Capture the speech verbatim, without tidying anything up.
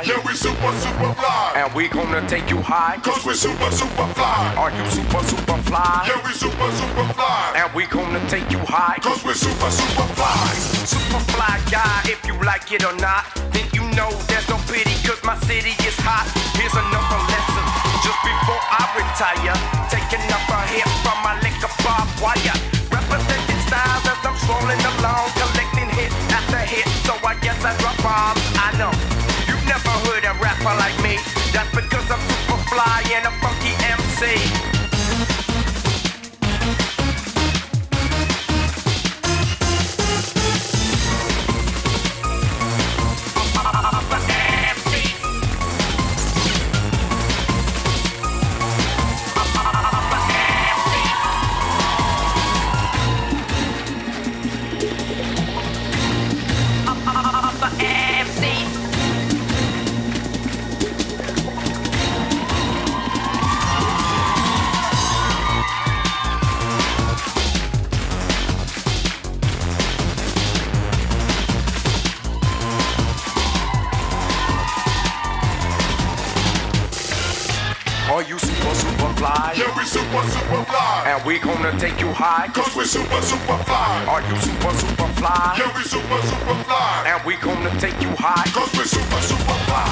Yeah, we super, super fly. And we gonna take you high. Cause we super, super fly. Are you super, super fly? Yeah, we super, super fly. And we gonna take you high. Cause we super, super fly. Super fly guy, if you like it or not, then you know there's no pity, cause my city is hot. Here's another lesson, just before I retire, taking up a hit from my liquor barbed wire. Representing styles as I'm strolling along, collecting hit after hit, so I guess I drop bombs. I know, you've never heard a rapper like me, that's because I'm super fly and a funky M C. Are you super, super fly? Yeah, we super, super fly. And we gonna take you high. Cause we super, super fly. Are you super, super fly? Yeah, we super, super fly. And we gonna take you high. Cause we super, super fly.